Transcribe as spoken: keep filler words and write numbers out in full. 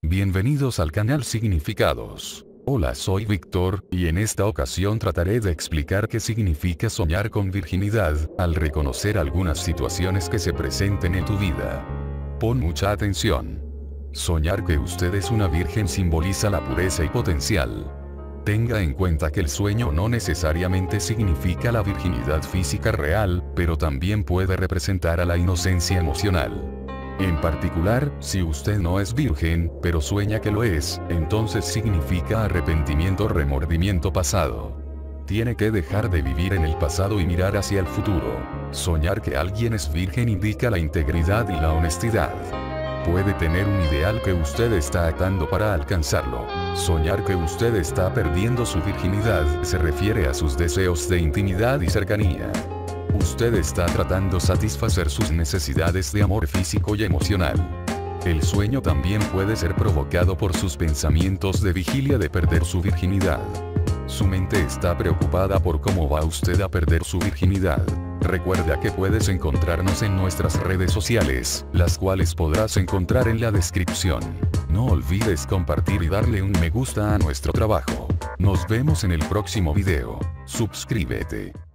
Bienvenidos al canal Significados. Hola, soy Víctor, y en esta ocasión trataré de explicar qué significa soñar con virginidad, al reconocer algunas situaciones que se presenten en tu vida. Pon mucha atención. Soñar que usted es una virgen simboliza la pureza y potencial. Tenga en cuenta que el sueño no necesariamente significa la virginidad física real, pero también puede representar a la inocencia emocional. En particular, si usted no es virgen, pero sueña que lo es, entonces significa arrepentimiento o remordimiento pasado. Tiene que dejar de vivir en el pasado y mirar hacia el futuro. Soñar que alguien es virgen indica la integridad y la honestidad. Puede tener un ideal que usted está atando para alcanzarlo. Soñar que usted está perdiendo su virginidad se refiere a sus deseos de intimidad y cercanía. Usted está tratando de satisfacer sus necesidades de amor físico y emocional. El sueño también puede ser provocado por sus pensamientos de vigilia de perder su virginidad. Su mente está preocupada por cómo va usted a perder su virginidad. Recuerda que puedes encontrarnos en nuestras redes sociales, las cuales podrás encontrar en la descripción. No olvides compartir y darle un me gusta a nuestro trabajo. Nos vemos en el próximo video. Suscríbete.